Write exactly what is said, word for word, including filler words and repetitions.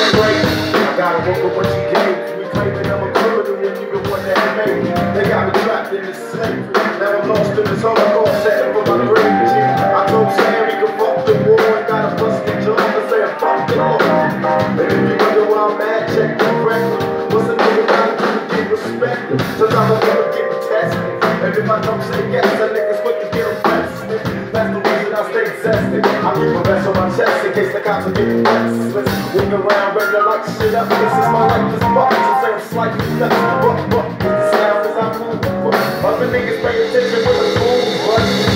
break. I gotta work with what you gave. We claiming I'm a criminal when you the one that made me. They got me trapped in this slavery. Now I'm lost in this holocaust, setting for my grave. I told Sam he could fuck the war and got a busted job to say I'm fuck the law. And if you wonder why I'm mad, check the record. What's a nigga gotta do to get respected? Cause I'm gonna get tested. And if I don't say yes, that nigga's quick to get arrested. That's the reason I stay zested. I keep a vest on my chest in case the cops are getting restless. Walking around ready to light shit up. This is my life, this box. So say I'm slightly nuts. But, but, the sound is I'm moving. Other niggas pay attention with a boom, but